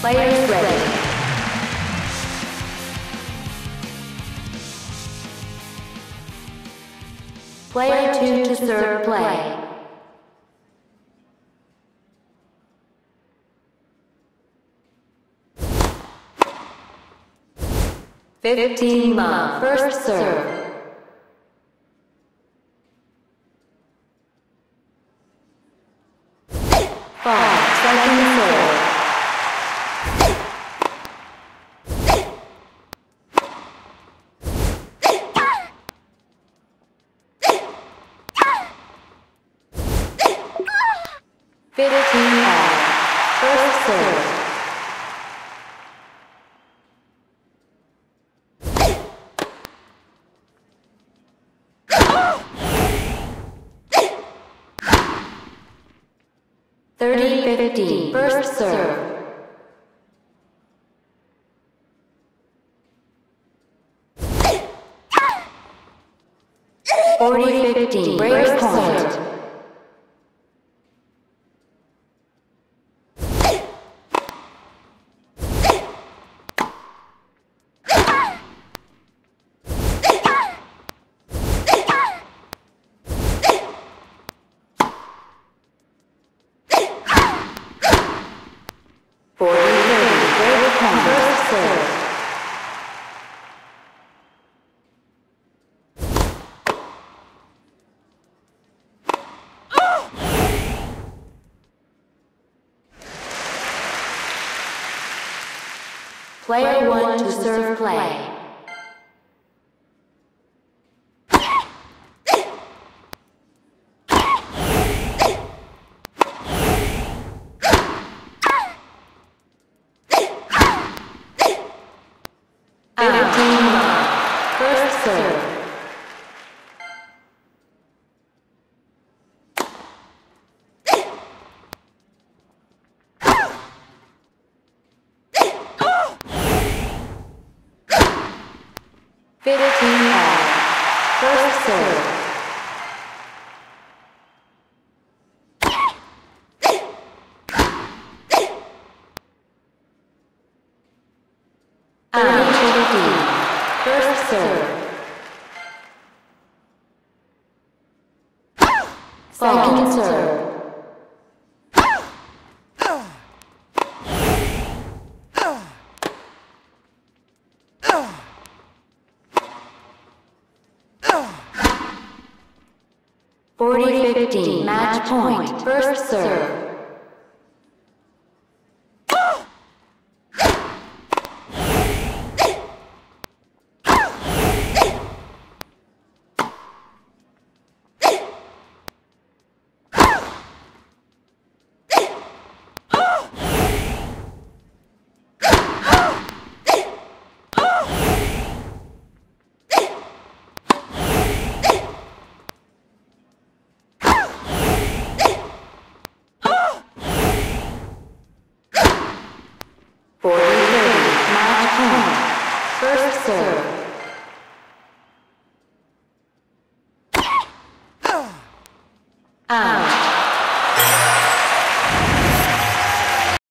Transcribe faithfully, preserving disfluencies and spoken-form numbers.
Players ready. Player two to serve play. Fifteen love, first serve. Five, second serve. Fifteen all, first serve. Thirty fifteen, first serve. Forty fifteen, break point. Player one to serve play. Fifteen love, first serve. Fifteen all, first serve. Thirty fifteen, first serve. Second serve. Forty fifteen, match point, first serve. Forty thirty, match point, first serve.